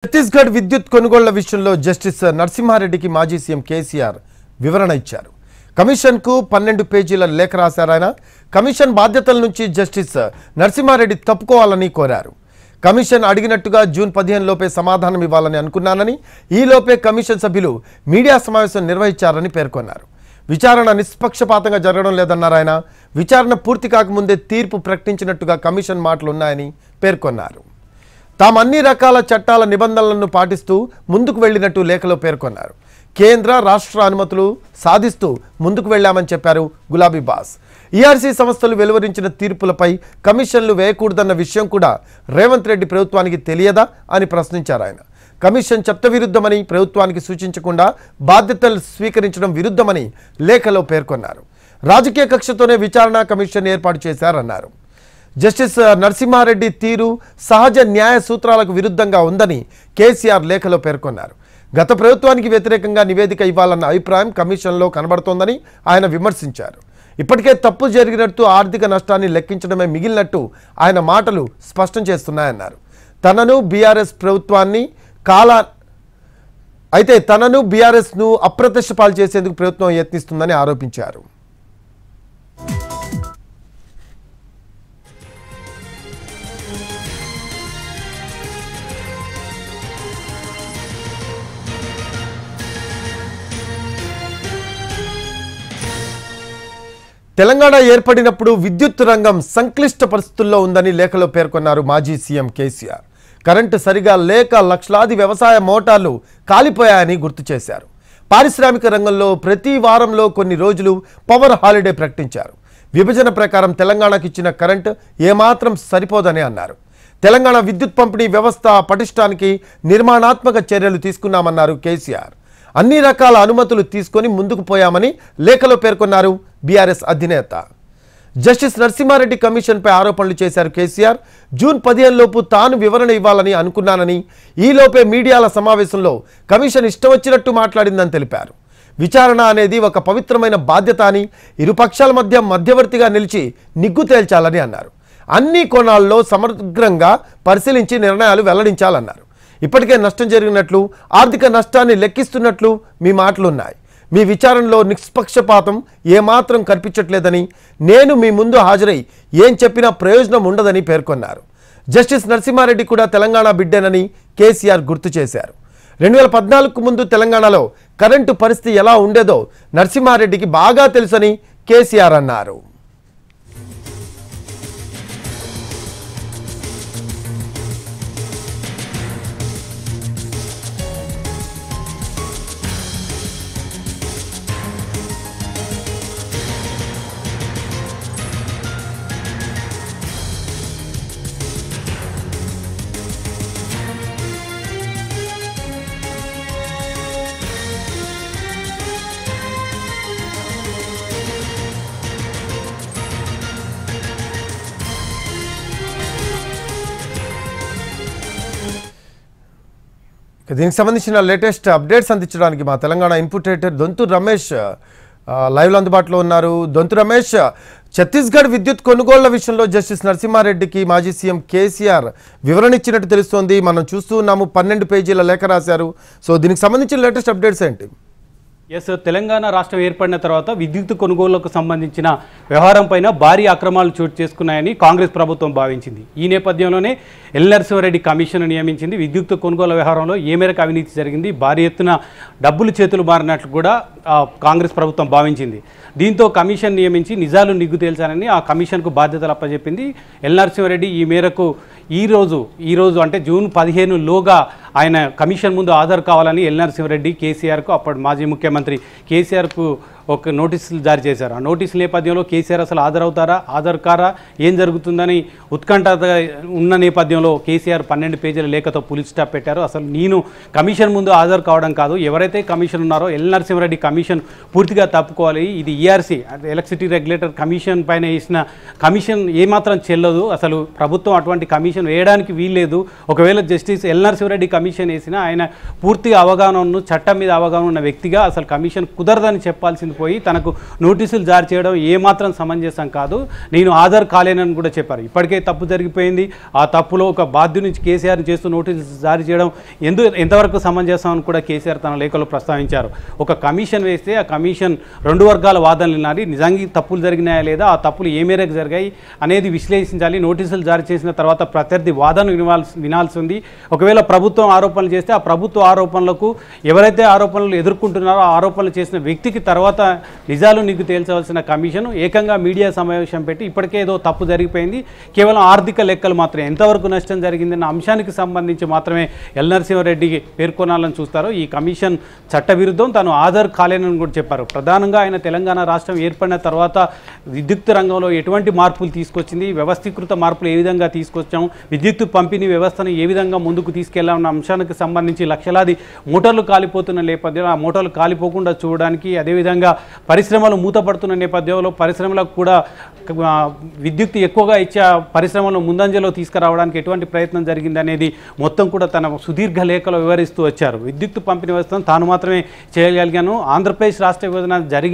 ఛత్తీస్గఢ్ విద్యుత్ కొనుగోళ్ల విషయంలో జస్టిస్ నరసింహారెడ్డికి మాజీ సీఎం కేసీఆర్ వివరణ ఇచ్చారు. కమిషన్కు 12 పేజీల లేఖ రాశారు. ఆయన కమిషన్ బాధ్యతల నుంచి జస్టిస్ నరసింహారెడ్డి తప్పుకోవాలని కోరారు. కమిషన్ అడిగినట్టుగా జూన్ 15 లోపే సమాధానం ఇవ్వాలని అనుకున్నానని, ఈ లోపే కమిషన్ సభ్యులు మీడియా సమావేశం నిర్వహించారని పేర్కొన్నారు. విచారణ నిష్పక్షపాతంగా జరగడం లేదన్నారు ఆయన. విచారణ పూర్తి కాకముందే తీర్పు ప్రకటించినట్టుగా కమిషన్ మాటలు ఉన్నాయని పేర్కొన్నారు. తాము అన్ని రకాల చట్టాల నిబంధనలను పాటిస్తూ ముందుకు వెళ్లినట్టు లేఖలో పేర్కొన్నారు. కేంద్ర రాష్ట్ర అనుమతులు సాధిస్తూ ముందుకు వెళ్లామని చెప్పారు గులాబీ బాస్. ఈఆర్సీ సంస్థలు వెలువరించిన తీర్పులపై కమిషన్లు వేయకూడదన్న విషయం కూడా రేవంత్ రెడ్డి ప్రభుత్వానికి తెలియదా అని ప్రశ్నించారు ఆయన. కమిషన్ చట్టవిరుద్ధమని, ప్రభుత్వానికి సూచించకుండా బాధ్యతలు స్వీకరించడం విరుద్ధమని లేఖలో పేర్కొన్నారు. రాజకీయ కక్షతోనే విచారణ కమిషన్ ఏర్పాటు చేశారన్నారు. జస్టిస్ నరసింహారెడ్డి తీరు సహజ న్యాయ సూత్రాలకు విరుద్ధంగా ఉందని కేసీఆర్ లేఖలో పేర్కొన్నారు. గత ప్రభుత్వానికి వ్యతిరేకంగా నివేదిక ఇవ్వాలన్న అభిప్రాయం కమిషన్లో కనబడుతోందని ఆయన విమర్శించారు. ఇప్పటికే తప్పు జరిగినట్టు, ఆర్థిక నష్టాన్ని లెక్కించడమే మిగిలినట్టు ఆయన మాటలు స్పష్టం చేస్తున్నాయన్నారు. తనను బీఆర్ఎస్ను అప్రత్యక్ష పాలు చేసేందుకు ప్రభుత్వం యత్నిస్తుందని ఆరోపించారు. తెలంగాణ ఏర్పడినప్పుడు విద్యుత్ రంగం సంక్లిష్ట పరిస్థితుల్లో ఉందని లేఖలో పేర్కొన్నారు మాజీ సీఎం కేసీఆర్. కరెంటు సరిగా లేక లక్షలాది వ్యవసాయ మోటార్లు కాలిపోయాయని గుర్తు చేశారు. పారిశ్రామిక రంగంలో ప్రతి వారంలో కొన్ని రోజులు పవర్ హాలిడే ప్రకటించారు. విభజన ప్రకారం తెలంగాణకు ఇచ్చిన కరెంటు ఏమాత్రం సరిపోదని అన్నారు. తెలంగాణ విద్యుత్ పంపిణీ వ్యవస్థ పటిష్టానికి నిర్మాణాత్మక చర్యలు తీసుకున్నామన్నారు కేసీఆర్. అన్ని రకాల అనుమతులు తీసుకొని ముందుకు పోయామని లేఖలో పేర్కొన్నారు బీఆర్ఎస్ అధినేత. జస్టిస్ నరసింహారెడ్డి కమిషన్పై ఆరోపణలు చేశారు కేసీఆర్. జూన్ 15 లోపు తాను వివరణ ఇవ్వాలని అనుకున్నానని, ఈ లోపే మీడియాల సమావేశంలో కమిషన్ ఇష్టం వచ్చినట్టు మాట్లాడిందని తెలిపారు. విచారణ అనేది ఒక పవిత్రమైన బాధ్యత అని, ఇరు పక్షాల మధ్య మధ్యవర్తిగా నిలిచి నిగ్గు తేల్చాలని అన్నారు. అన్ని కోణాల్లో సమగ్రంగా పరిశీలించి నిర్ణయాలు వెల్లడించాలన్నారు. ఇప్పటికే నష్టం జరిగినట్లు, ఆర్థిక నష్టాన్ని లెక్కిస్తున్నట్లు మీ మాటలున్నాయి. మీ విచారణలో నిష్పక్షపాతం ఏమాత్రం కనిపించట్లేదని, నేను మీ ముందు హాజరై ఏం చెప్పినా ప్రయోజనం ఉండదని పేర్కొన్నారు. జస్టిస్ నరసింహారెడ్డి కూడా తెలంగాణ బిడ్డేనని కేసీఆర్ గుర్తు చేశారు. 2014కు ముందు తెలంగాణలో కరెంటు పరిస్థితి ఎలా ఉండేదో నరసింహారెడ్డికి బాగా తెలుసని కేసీఆర్ అన్నారు. దీనికి సంబంధించిన లేటెస్ట్ అప్డేట్స్ అందించడానికి మా తెలంగాణ ఇన్పుట్ ఎడిటర్ దొంతు రమేష్ లైవ్లో అందుబాటులో ఉన్నారు. దొంతు రమేష్, ఛత్తీస్గఢ్ విద్యుత్ కొనుగోళ్ల విషయంలో జస్టిస్ నరసింహారెడ్డికి మాజీ సీఎం కేసీఆర్ వివరణ ఇచ్చినట్టు తెలుస్తోంది. మనం చూస్తూ ఉన్నాము, 12 పేజీల లేఖ రాశారు. సో దీనికి సంబంధించిన లేటెస్ట్ అప్డేట్స్ ఏంటి? తెలంగాణ రాష్ట్రం ఏర్పడిన తర్వాత విద్యుత్ కొనుగోళ్లకు సంబంధించిన వ్యవహారం పైన భారీ అక్రమాలు చోటు చేసుకున్నాయని కాంగ్రెస్ ప్రభుత్వం భావించింది. ఈ నేపథ్యంలోనే ఎల్ నరసింహారెడ్డి కమిషన్ నియమించింది. విద్యుత్ కొనుగోలు వ్యవహారంలో ఏ మేరకు అవినీతి జరిగింది, భారీ ఎత్తున డబ్బులు చేతులు మారినట్లు కూడా కాంగ్రెస్ ప్రభుత్వం భావించింది. దీంతో కమిషన్ నియమించి నిజాలు నిగ్గు తేల్చాలని ఆ కమిషన్కు బాధ్యతలు అప్పచెప్పింది. ఎల్ నరసింహారెడ్డి ఈ మేరకు ఈరోజు అంటే జూన్ 15 లోగా ఆయన కమిషన్ ముందు హాజరు కావాలని ఎల్ నరసింహారెడ్డి కేసీఆర్కు, అప్పటి మాజీ ముఖ్యమంత్రి కేసీఆర్కు ఒక నోటీసులు జారీ చేశారు. ఆ నోటీసుల నేపథ్యంలో కేసీఆర్ అసలు హాజరవుతారా, హాజరు కారా, ఏం జరుగుతుందని ఉత్కంఠ ఉన్న నేపథ్యంలో కేసీఆర్ 12 పేజీల లేఖతో పులి స్టాప్ పెట్టారు. అసలు నేను కమిషన్ ముందు హాజరు కావడం కాదు, ఎవరైతే కమిషన్ ఉన్నారో ఎల్ నరసింహారెడ్డి కమిషన్ పూర్తిగా తప్పుకోవాలి. ఇది ఈఆర్సీ ఎలక్ట్రిసిటీ రెగ్యులేటర్ కమిషన్ పైన వేసిన కమిషన్ ఏమాత్రం చెల్లదు. అసలు ప్రభుత్వం అటువంటి కమిషన్ వేయడానికి వీల్లేదు. ఒకవేళ జస్టిస్ ఎల్ నరసింహారెడ్డి కమిషన్ వేసినా ఆయన పూర్తిగా అవగాహన చట్టం మీద అవగాహన ఉన్న వ్యక్తిగా అసలు కమిషన్ కుదరదని చెప్పాల్సింది వెళ్ళిపోయి తనకు నోటీసులు జారీ చేయడం ఏమాత్రం సమంజసం కాదు, నేను ఆధార్ కాలేనని కూడా చెప్పారు. ఇప్పటికే తప్పు జరిగిపోయింది, ఆ తప్పులో ఒక బాధ్యత నుంచి కేసీఆర్ని చేస్తూ నోటీసులు జారీ చేయడం ఎంతవరకు సమంజసం అని కూడా కేసీఆర్ తన లేఖలో ప్రస్తావించారు. ఒక కమిషన్ వేస్తే ఆ కమిషన్ రెండు వర్గాల వాదనలు వినాలి, నిజంగా తప్పులు జరిగినాయా లేదా, ఆ తప్పులు ఏ మేరకు జరిగాయి అనేది విశ్లేషించాలి. నోటీసులు జారీ చేసిన తర్వాత ప్రత్యర్థి వాదన వినాల్సి ఉంది. ఒకవేళ ప్రభుత్వం ఆరోపణలు చేస్తే ఆ ప్రభుత్వ ఆరోపణలకు ఎవరైతే ఆరోపణలు ఎదుర్కొంటున్నారో ఆ ఆరోపణలు చేసిన వ్యక్తికి తర్వాత నిజాలు నీకు తేల్చవలసిన కమిషన్ ఏకంగా మీడియా సమావేశం పెట్టి ఇప్పటికే ఏదో తప్పు జరిగిపోయింది, కేవలం ఆర్థిక లెక్కలు మాత్రమే, ఎంతవరకు నష్టం జరిగిందన్న అంశానికి సంబంధించి మాత్రమే ఎల్ నరసింహారెడ్డి పేర్కొనాలని చూస్తారు. ఈ కమిషన్ చట్టవిరుద్ధం, తాను ఆధార్ కాలేనని కూడా చెప్పారు. ప్రధానంగా ఆయన తెలంగాణ రాష్ట్రం ఏర్పడిన తర్వాత విద్యుత్ రంగంలో ఎటువంటి మార్పులు తీసుకొచ్చింది, వ్యవస్థీకృత మార్పులు ఏ విధంగా తీసుకొచ్చాం, విద్యుత్ పంపిణీ వ్యవస్థను ఏ విధంగా ముందుకు తీసుకెళ్లామన్న అంశానికి సంబంధించి లక్షలాది మోటార్లు కాలిపోతున్న నేపథ్యంలో ఆ మోటార్లు కాలిపోకుండా చూడడానికి, అదేవిధంగా పరిశ్రమలు మూతపడుతున్న నేపథ్యంలో పరిశ్రమలకు కూడా విద్యుత్ ఎక్కువగా ఇచ్చే పరిశ్రమలను ముందంజలో తీసుకురావడానికి ఎటువంటి ప్రయత్నం జరిగిందనేది మొత్తం కూడా తన సుదీర్ఘ లేఖలో వివరిస్తూ వచ్చారు. విద్యుత్ పంపిణీ వ్యవస్థను తాను మాత్రమే చేయగలిగాను, ఆంధ్రప్రదేశ్ రాష్ట్ర విభజన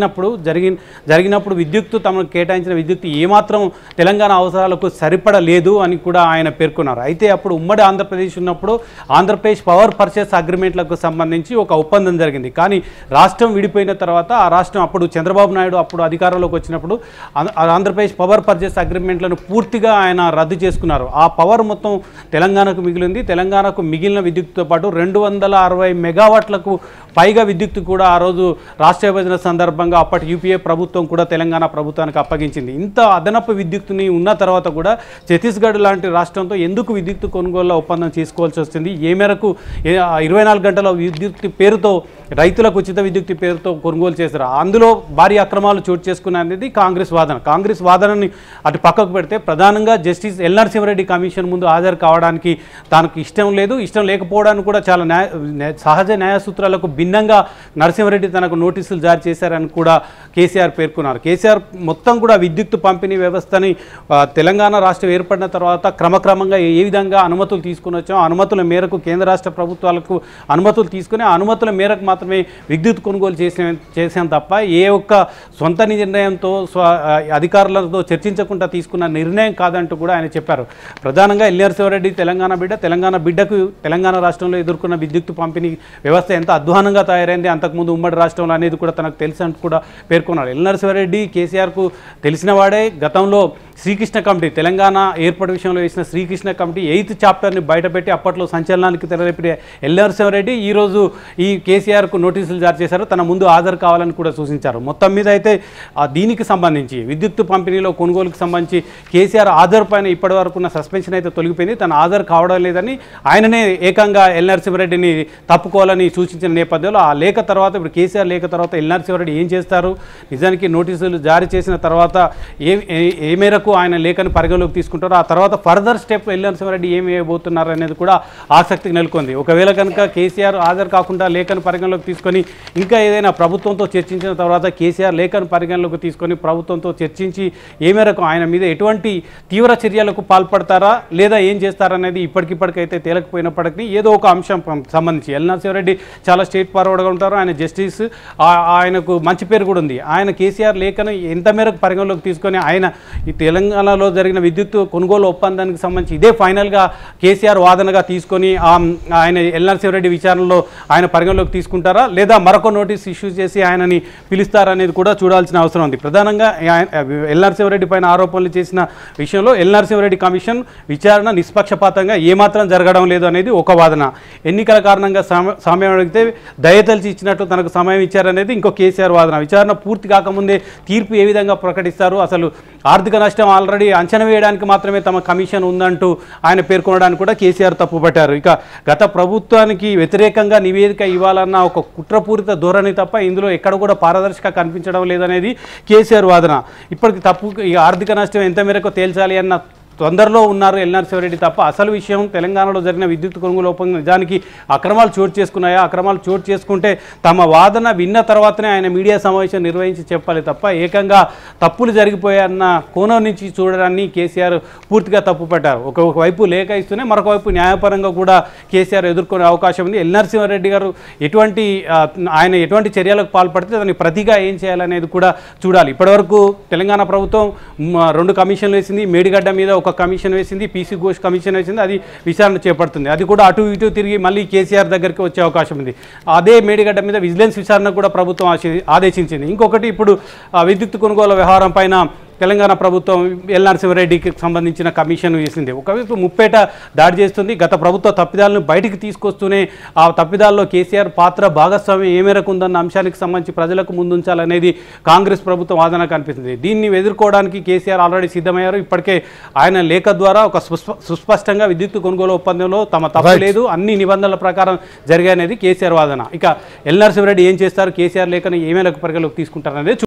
జరిగినప్పుడు విద్యుత్ తమకు కేటాయించిన విద్యుత్ ఏమాత్రం తెలంగాణ అవసరాలకు సరిపడలేదు అని కూడా ఆయన పేర్కొన్నారు. అయితే అప్పుడు ఉమ్మడి ఆంధ్రప్రదేశ్ ఉన్నప్పుడు ఆంధ్రప్రదేశ్ పవర్ పర్చేస్ అగ్రిమెంట్లకు సంబంధించి ఒక ఒప్పందం జరిగింది. కానీ రాష్ట్రం విడిపోయిన తర్వాత ఆ రాష్ట్రం అప్పుడు చంద్రబాబు నాయుడు అప్పుడు అధికారంలోకి వచ్చినప్పుడు ఆంధ్రప్రదేశ్ పవర్ పర్చేస్ అగ్రిమెంట్లను పూర్తిగా ఆయన రద్దు చేసుకున్నారు. ఆ పవర్ మొత్తం తెలంగాణకు మిగిలింది. తెలంగాణకు మిగిలిన విద్యుత్తో పాటు 260 మెగావాట్లకు పైగా విద్యుత్ కూడా ఆ రోజు రాష్ట్ర విభజన సందర్భంగా అప్పటి యూపీఏ ప్రభుత్వం కూడా తెలంగాణ ప్రభుత్వానికి అప్పగించింది. ఇంత అదనపు విద్యుత్తుని ఉన్న తర్వాత కూడా ఛత్తీస్గఢ్ లాంటి రాష్ట్రంతో ఎందుకు విద్యుత్ కొనుగోలు ఒప్పందం చేసుకోవాల్సి వస్తుంది, ఏ మేరకు 24 గంటల విద్యుత్ పేరుతో రైతులకు ఉచిత విద్యుత్ పేరుతో కొనుగోలు చేశారు, అందులో భారీ అక్రమాలు చోటు చేసుకున్నది కాంగ్రెస్ వాదన. కాంగ్రెస్ వాదనని అటు పక్కకు పెడితే ప్రధానంగా జస్టిస్ ఎల్ నరసింహారెడ్డి కమిషన్ ముందు హాజరు కావడానికి తనకు ఇష్టం లేదు, ఇష్టం లేకపోవడానికి కూడా చాలా సహజ న్యాయ సూత్రాలకు భిన్నంగా నరసింహారెడ్డి తనకు నోటీసులు జారీ చేశారని కూడా కేసీఆర్ పేర్కొన్నారు. కేసీఆర్ మొత్తం కూడా విద్యుత్ పంపిణీ వ్యవస్థని తెలంగాణ రాష్ట్రం ఏర్పడిన తర్వాత క్రమక్రమంగా ఏ విధంగా అనుమతులు తీసుకుని వచ్చాం, అనుమతుల మేరకు కేంద్ర రాష్ట్ర ప్రభుత్వాలకు అనుమతులు తీసుకుని అనుమతుల మేరకు మాత్రమే విద్యుత్ కొనుగోలు చేసాం తప్ప ఏ ఒక్క సొంత నిర్ణయంతో అధికారులతో చర్చించకుండా తీసుకున్న నిర్ణయం కాదంటూ కూడా ఆయన చెప్పారు. ప్రధానంగా ఎల్ నరసింహారెడ్డి తెలంగాణ బిడ్డకు తెలంగాణ రాష్ట్రంలో ఎదుర్కొన్న విద్యుత్ పంపిణీ వ్యవస్థ ఎంత అధ్వానంగా తయారైంది అంతకుముందు ఉమ్మడి రాష్ట్రంలో అనేది కూడా తనకు తెలుసు అంటూ కూడా పేర్కొన్నారు. ఎల్ నరసింహారెడ్డి కేసీఆర్కు తెలిసిన వాడే. గతంలో శ్రీకృష్ణ కమిటీ తెలంగాణ ఏర్పాటు విషయంలో వేసిన శ్రీకృష్ణ కమిటీ 8th చాప్టర్ని బయటపెట్టి అప్పట్లో సంచలనానికి తెరలేపిన ఎల్ నరసింహారెడ్డి ఈరోజు ఈ కేసీఆర్కు నోటీసులు జారీ చేశారు, తన ముందు హాజరు కావాలని కూడా సూచించారు. మొత్తం మీద అయితే దీనికి సంబంధించి విద్యుత్ పంపిణీలో కొనుగోలుకు సంబంధించి కేసీఆర్ ఆధార్ పైన ఇప్పటి వరకు ఉన్న సస్పెన్షన్ అయితే తొలగిపోయింది, తన ఆధార్ కావడం లేదని ఆయననే ఏకంగా ఎల్ నరసింహారెడ్డిని తప్పుకోవాలని సూచించిన నేపథ్యంలో ఆ లేఖ తర్వాత ఇప్పుడు కేసీఆర్ లేఖ తర్వాత ఎల్ నరసింహారెడ్డి ఏం చేస్తారు, నిజానికి నోటీసులు జారీ చేసిన తర్వాత ఏ మేరకు ఆయన లేఖను పరిగణలోకి తీసుకుంటారో ఆ తర్వాత ఫర్దర్ స్టెప్ ఎల్ నరసింహారెడ్డి ఏమి వేయబోతున్నారు అనేది కూడా ఆసక్తికి నెలకొంది. ఒకవేళ కనుక కేసీఆర్ హాజరు కాకుండా లేఖను పరిగణలోకి తీసుకొని ఇంకా ఏదైనా ప్రభుత్వంతో చర్చించిన తర్వాత కేసీఆర్ లేఖను పరిగణలోకి తీసుకొని ప్రభుత్వంతో చర్చించి ఏ మేరకు ఆయన మీద ఎటువంటి తీవ్ర చర్యలకు పాల్పడతారా లేదా ఏం చేస్తారనేది ఇప్పటికిప్పటికైతే తేలకపోయినప్పటికీ ఏదో ఒక అంశం సంబంధించి ఎల్ నరసింహారెడ్డి చాలా స్ట్రైట్ ఫార్వర్డ్గా ఉంటారు, ఆయన జస్టిస్, ఆయనకు మంచి పేరు కూడా ఉంది. ఆయన కేసీఆర్ లేఖను ఎంత మేరకు పరిగణలోకి తీసుకొని ఆయన ఈ తెలంగాణలో జరిగిన విద్యుత్ కొనుగోలు ఒప్పందానికి సంబంధించి ఇదే ఫైనల్గా కేసీఆర్ వాదనగా తీసుకొని ఆయన ఎల్ నరసింహారెడ్డి విచారణలో ఆయన పరిగణలోకి తీసుకుంటారా లేదా మరొక నోటీస్ ఇష్యూ చేసి ఆయనని పిలుస్తారనేది కూడా చూడాల్సిన అవసరం ఉంది. ప్రధానంగా ఎల్ నరసింహారెడ్డి పైన ఆరోపణలు చేసిన విషయంలో ఎల్ నరసింహారెడ్డి కమిషన్ విచారణ నిష్పక్షపాతంగా ఏమాత్రం జరగడం లేదు అనేది ఒక వాదన. ఎన్నికల కారణంగా సమయం అడిగితే దయతలిచి ఇచ్చినట్టు తనకు సమయం ఇచ్చారనేది ఇంకో కేసీఆర్ వాదన. విచారణ పూర్తి కాకముందే తీర్పు ఏ విధంగా ప్రకటిస్తారు, అసలు ఆర్థిక నష్టం ఆల్రెడీ అంచనా వేయడానికి మాత్రమే తమ కమిషన్ ఉందంటూ ఆయన పేర్కొనడానికి కూడా కేసీఆర్ తప్పుపట్టారు. ఇక గత ప్రభుత్వానికి వ్యతిరేకంగా నివేదిక ఇవ్వాలన్న ఒక కుట్రపూరిత ధోరణి తప్ప ఇందులో ఎక్కడ కూడా పారదర్శక కనిపించడం లేదనేది కేసీఆర్ వాదన. ఇప్పటికి తప్పు ఈ ఆర్థిక నష్టం ఎంత మేరకు తేల్చాలి అన్న తొందరలో ఉన్నారు ఎల్నరసింహారెడ్డి తప్ప అసలు విషయం తెలంగాణలో జరిగిన విద్యుత్ కొనుగోలు ఒప్పందం నిజానికి అక్రమాలు చోటు చేసుకున్నాయా, అక్రమాలు చోటు చేసుకుంటే తమ వాదన విన్న తర్వాతనే ఆయన మీడియా సమావేశం నిర్వహించి చెప్పాలి తప్ప ఏకంగా తప్పులు జరిగిపోయాయన్న కోణం నుంచి చూడడాన్ని కేసీఆర్ పూర్తిగా తప్పుపట్టారు. ఒకవైపు లేఖ ఇస్తూనే మరొకవైపు న్యాయపరంగా కూడా కేసీఆర్ ఎదుర్కొనే అవకాశం ఉంది. ఎల్నరసింహారెడ్డి గారు ఆయన ఎటువంటి చర్యలకు పాల్పడితే దాన్ని ప్రతిగా ఏం చేయాలనేది కూడా చూడాలి. ఇప్పటివరకు తెలంగాణ ప్రభుత్వం 2 కమిషన్లు వేసింది. మేడిగడ్డ మీద ఒక కమిషన్ వేసింది, పీసీ ఘోష్ కమిషన్ వేసింది. అది విచారణ చేపడుతుంది. అది కూడా అటు ఇటు తిరిగి మళ్ళీ కేసీఆర్ దగ్గరికి వచ్చే అవకాశం ఉంది. అదే మేడిగడ్డ మీద విజిలెన్స్ విచారణ కూడా ప్రభుత్వం ఆదేశించింది. ఇంకొకటి ఇప్పుడు విద్యుత్ కొనుగోలు వ్యవహారం పైన తెలంగాణ ప్రభుత్వం ఎల్నరసింహారెడ్డికి సంబంధించిన కమిషన్ వేసింది. ఒకవైపు ముప్పేట దాడి చేస్తుంది. గత ప్రభుత్వ తప్పిదాలను బయటికి తీసుకొస్తూనే ఆ తప్పిదాల్లో కేసీఆర్ పాత్ర భాగస్వామ్యం ఏ మేరకు ఉందన్న అంశానికి సంబంధించి ప్రజలకు ముందుంచాలనేది కాంగ్రెస్ ప్రభుత్వం వాదన కనిపిస్తుంది. దీన్ని ఎదుర్కోవడానికి కేసీఆర్ ఆల్రెడీ సిద్ధమయ్యారు. ఇప్పటికే ఆయన లేఖ ద్వారా ఒక సుస్పష్టంగా విద్యుత్ కొనుగోలు ఒప్పందంలో తమ తప్పు లేదు, అన్ని నిబంధనల ప్రకారం జరిగాయనేది కేసీఆర్ వాదన. ఇక ఎల్నరసింహారెడ్డి ఏం చేస్తారు, కేసీఆర్ లేఖను ఏ మేరకు పరిగణలోకి తీసుకుంటారనేది